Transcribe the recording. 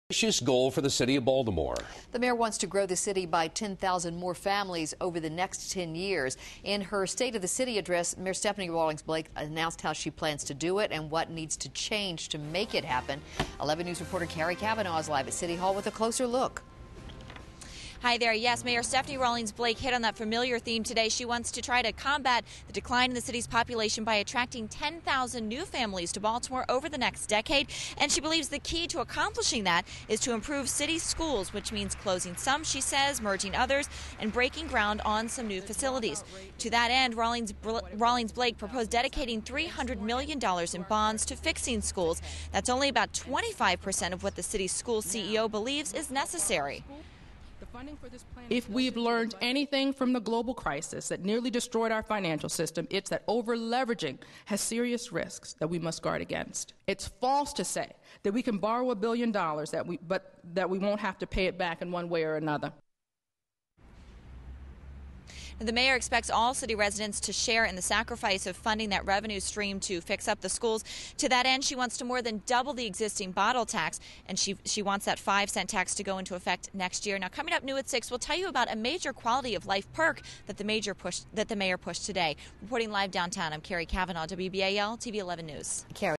Ambitious goal for the city of Baltimore. The mayor wants to grow the city by 10,000 more families over the next 10 years. In her State of the City address, Mayor Stephanie Rawlings-Blake announced how she plans to do it and what needs to change to make it happen. 11 News reporter Carrie Cavanaugh is live at City Hall with a closer look. Hi there. Yes, Mayor Stephanie Rawlings-Blake hit on that familiar theme today. She wants to try to combat the decline in the city's population by attracting 10,000 new families to Baltimore over the next decade. And she believes the key to accomplishing that is to improve city schools, which means closing some, she says, merging others, and breaking ground on some new facilities. To that end, Rawlings-Blake proposed dedicating $300 million in bonds to fixing schools. That's only about 25% of what the city's school CEO believes is necessary. If we've learned anything from the global crisis that nearly destroyed our financial system, it's that over-leveraging has serious risks that we must guard against. It's false to say that we can borrow $1 billion, but that we won't have to pay it back in one way or another. The mayor expects all city residents to share in the sacrifice of funding that revenue stream to fix up the schools. To that end, she wants to more than double the existing bottle tax, and she wants that 5-cent tax to go into effect next year. Now, coming up new at 6, we'll tell you about a major quality of life perk that the mayor pushed today. Reporting live downtown, I'm Carrie Cavanaugh, WBAL-TV 11 News. Carrie.